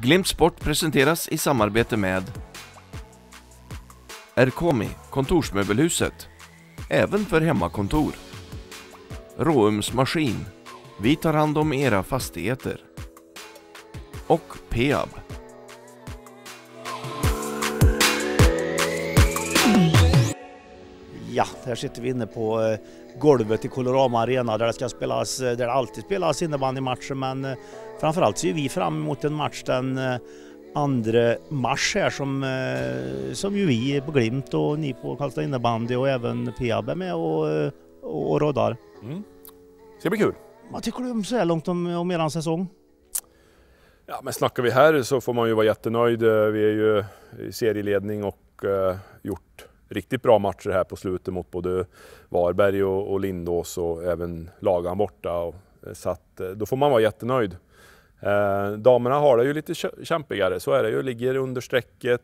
Glimt Sport presenteras i samarbete med Erkomi, kontorsmöbelhuset, även för hemmakontor. Råums maskin, vi tar hand om era fastigheter. Och Peab. Ja, här sitter vi inne på golvet i Colorama Arena där det alltid spelas innebandymatcher, men framförallt ser vi fram emot en match den 2 mars här som ju vi på Glimt och ni på Karlstad innebandy och även Peab är med och råddar. Ska bli kul. Vad tycker du om så här långt om eran säsong? Ja, men snackar vi här så får man ju vara jättenöjd. Vi är ju i serieledning och gjort riktigt bra matcher här på slutet mot både Varberg och Lindås och även Lagan borta. Så att, då får man vara jättenöjd. Damerna har det ju lite kämpigare, så är det ju. Ligger under strecket.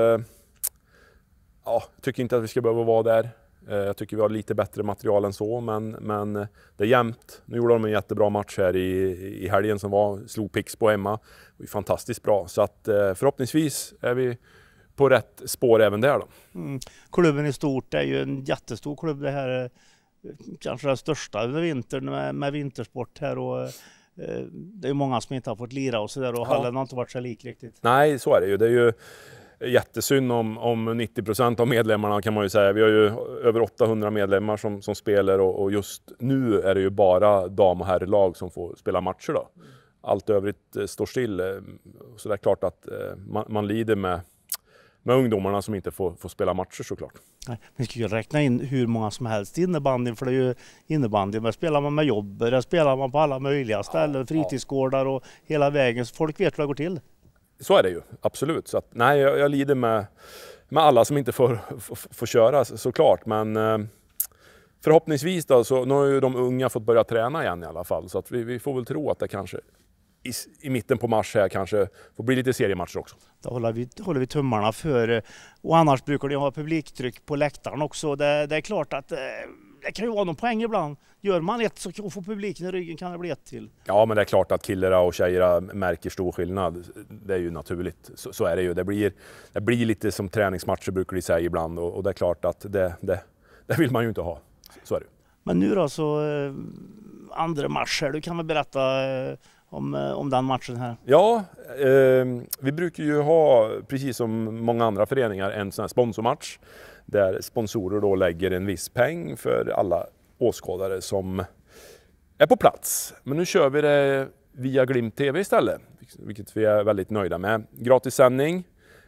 Ja, tycker inte att vi ska behöva vara där. Jag tycker vi har lite bättre material än så, men det är jämnt. Nu gjorde de en jättebra match här i helgen som slog Pixbo hemma. Det var fantastiskt bra, så att förhoppningsvis är vi på rätt spår även där då. Klubben i stort är ju en jättestor klubb. Det här är kanske den största under vintern med vintersport här, och det är många som inte har fått lira och sådär, och hallen har inte varit så lik riktigt. Nej, så är det ju. Det är ju jättesynd om 90% av medlemmarna, kan man ju säga. Vi har ju över 800 medlemmar som spelar, och just nu är det ju bara dam- och herrlag som får spela matcher då. Allt övrigt står still. Så det är klart att man lider med ungdomarna som inte får spela matcher, såklart. Nej, vi ska ju räkna in hur många som helst i innebandyn, för det är ju innebandy. Där spelar man med jobb, där spelar man på alla möjliga ställen, fritidsgårdar och hela vägen, så folk vet hur det går till. Så är det ju, absolut. Så att, nej, jag lider med alla som inte får köra, såklart. Men förhoppningsvis då, så nu har ju de unga fått börja träna igen i alla fall. Så att vi får väl tro att det kanske i mitten på mars här kanske får bli lite seriematcher också. Då håller vi tummarna för. Och annars brukar det ha publiktryck på läktaren också. Det är klart att det kan ju vara någon poäng ibland. Gör man ett så får publiken i ryggen, kan det bli ett till. Ja, men det är klart att killarna och tjejerna märker stor skillnad. Det är ju naturligt. Så är det ju. Det blir lite som träningsmatcher, brukar de säga ibland. Och det är klart att det vill man ju inte ha. Så är det. Men nu då så 2 mars här. Du kan väl berätta om den matchen här? Ja, vi brukar ju ha, precis som många andra föreningar, en sån här sponsormatch. Där sponsorer då lägger en viss peng för alla åskådare som är på plats. Men nu kör vi det via Glimt TV istället, vilket vi är väldigt nöjda med. Gratis sändning.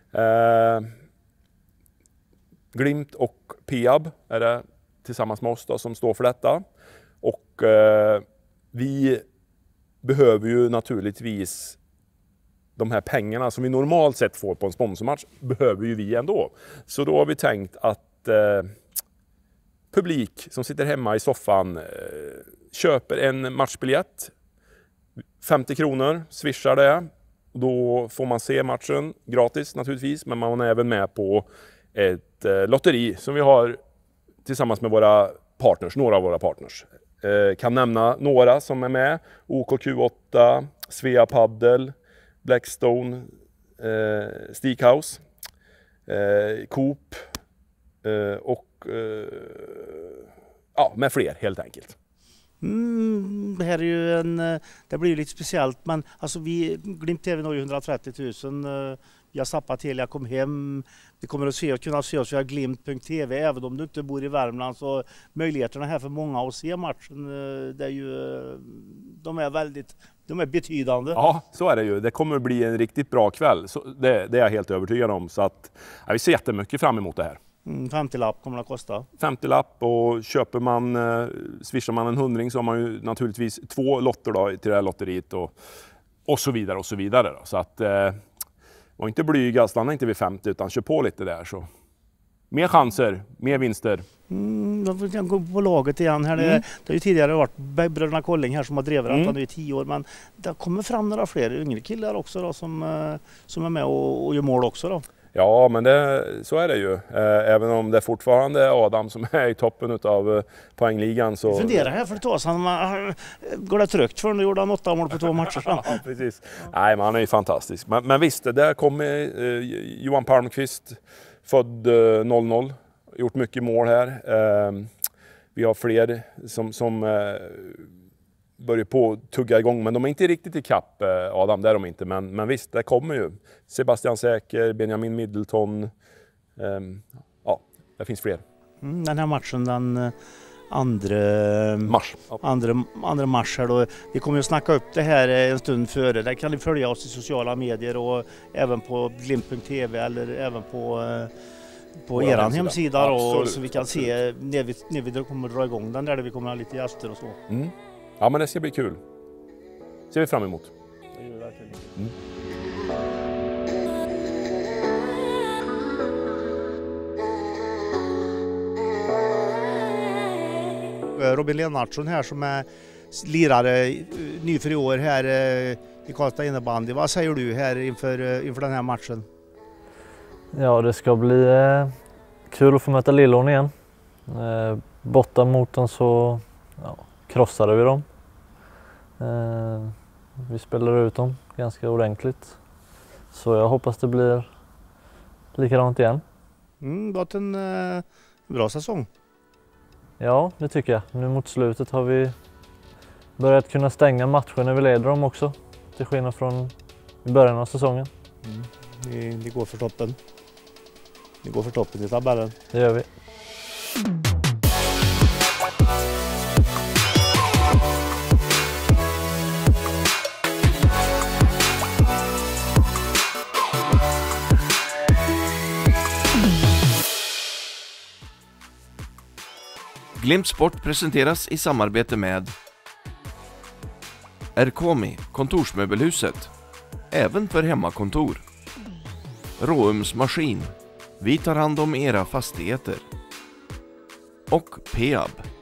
Glimt och Peab är det tillsammans med oss då, som står för detta. Och vi behöver ju naturligtvis de här pengarna som vi normalt sett får på en sponsormatch, behöver ju vi ändå. Så då har vi tänkt att publik som sitter hemma i soffan köper en matchbiljett. 50 kronor, swishar det. Då får man se matchen gratis naturligtvis, men man är även med på ett lotteri som vi har tillsammans med några av våra partners. Kan nämna några som är med: OKQ8, Svea Paddel, Blackstone, Steakhouse, Coop och med fler helt enkelt. Det här är ju det blir ju lite speciellt, men alltså Glimt TV har ju 130 000. Vi har zappat Telia kom hem. Vi kommer att kunna se oss via glimt.tv, även om du inte bor i Värmland, så möjligheterna här för många att se matchen, det är ju, de är betydande. Ja, så är det ju. Det kommer att bli en riktigt bra kväll. Så det är jag helt övertygad om. Så att, vi ser jättemycket fram emot det här. 50-lapp kommer det att kosta. 50-lapp, och swishar man en 100 så har man ju naturligtvis 2 lotter då till det här lotteriet och så vidare och så vidare. Då. Så att var inte blyga, stanna inte vid 50 utan kör på lite där, så mer chanser, mer vinster. Jag får gå på laget igen här. Det har ju tidigare varit bröderna Kolling här som har drivit det i 10 år, men det kommer fram några fler yngre killar också då, som är med och gör mål också då. Ja, men så är det ju. Även om det fortfarande är Adam som är i toppen av poängligan. Så... Jag funderar här för ett tag sedan. Går det trögt för nu gjorde han 8 mål på 2 matcher. Ja, precis. Nej, men han är ju fantastisk. Men visst, där kommer Johan Palmqvist, född 00. Gjort mycket mål här. Vi har fler som börjar på att tugga igång, men de är inte riktigt i kapp, Adam, det är de inte. Men visst, det kommer ju. Sebastian Säker, Benjamin Middleton. Ja, det finns fler. Den här matchen den 2 mars här då. Vi kommer att snacka upp det här en stund före. Där kan ni följa oss i sociala medier och även på glimt.tv eller även på er hemsida då, så vi kan se när vi kommer att dra igång den där vi kommer att ha lite gäster och så. Mm. Ja, men det ska bli kul. Ser vi fram emot. Det gör vi verkligen. Robin Lennartsson här som är lirare ny för i år här i Karlstad innebandy. Vad säger du här inför den här matchen? Ja, det ska bli kul att få möta Lillån igen. Borta mot dem så krossade vi dem. Vi spelade ut dem ganska ordentligt. Så jag hoppas det blir likadant igen. Det var en bra säsong. Ja, det tycker jag. Nu mot slutet har vi börjat kunna stänga matcher när vi leder dem också. Till skillnad från i början av säsongen. Ni går för toppen. Ni går för toppen i tabellen. Det gör vi. Glimt Sport presenteras i samarbete med Erkomi, kontorsmöbelhuset, även för hemmakontor. Råums maskin, vi tar hand om era fastigheter. Och Peab.